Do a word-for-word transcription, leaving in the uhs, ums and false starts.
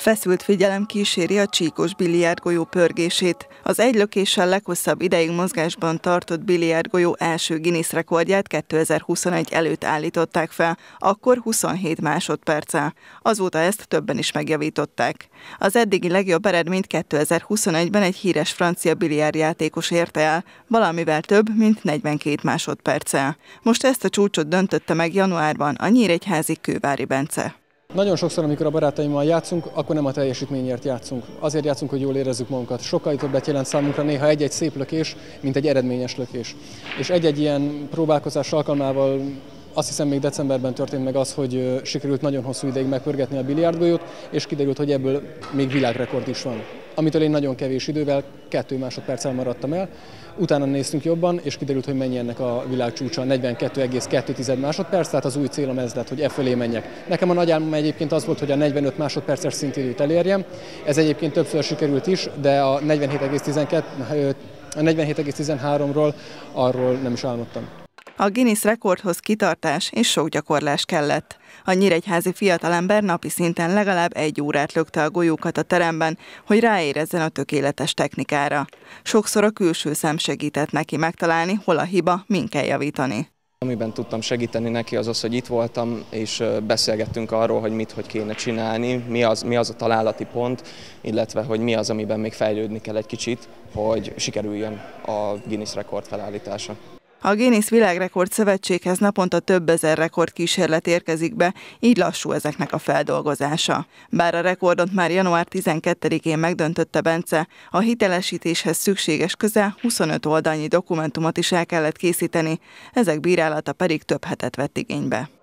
Feszült figyelem kíséri a csíkos biliárdgolyó pörgését. Az egy lökéssel leghosszabb ideig mozgásban tartott biliárdgolyó első Guinness rekordját kétezer-huszonegy előtt állították fel, akkor huszonhét másodperccel. Azóta ezt többen is megjavították. Az eddigi legjobb eredményt kétezer-huszonegyben egy híres francia biliárdjátékos érte el, valamivel több, mint negyvenkét másodperccel. Most ezt a csúcsot döntötte meg januárban a nyíregyházi Kővári Bence. Nagyon sokszor, amikor a barátaimmal játszunk, akkor nem a teljesítményért játszunk. Azért játszunk, hogy jól érezzük magunkat. Sokkal többet jelent számunkra néha egy-egy szép lökés, mint egy eredményes lökés. És egy-egy ilyen próbálkozás alkalmával azt hiszem még decemberben történt meg az, hogy sikerült nagyon hosszú ideig megpörgetni a biliárdgolyót, és kiderült, hogy ebből még világrekord is van. Amitől én nagyon kevés idővel, kettő másodperccel maradtam el. Utána néztünk jobban, és kiderült, hogy mennyi ennek a világcsúcsa, negyvenkettő egész kettő másodperc, tehát az új célom ez lett, hogy e fölé menjek. Nekem a nagy álmom egyébként az volt, hogy a negyvenöt másodperces szintidőt elérjem. Ez egyébként többször sikerült is, de a negyvenhét egész tizenháromról arról nem is álmodtam. A Guinness rekordhoz kitartás és sok gyakorlás kellett. A nyíregyházi fiatalember napi szinten legalább egy órát lökte a golyókat a teremben, hogy ráérezzen a tökéletes technikára. Sokszor a külső szem segített neki megtalálni, hol a hiba, min kell javítani. Amiben tudtam segíteni neki az az, hogy itt voltam, és beszélgettünk arról, hogy mit, hogy kéne csinálni, mi az, mi az a találati pont, illetve hogy mi az, amiben még fejlődni kell egy kicsit, hogy sikerüljön a Guinness rekord felállítása. A Guinness Világrekord Szövetséghez naponta több ezer rekordkísérlet érkezik be, így lassú ezeknek a feldolgozása. Bár a rekordot már január tizenkettedikén megdöntötte Bence, a hitelesítéshez szükséges közel huszonöt oldalnyi dokumentumot is el kellett készíteni, ezek bírálata pedig több hetet vett igénybe.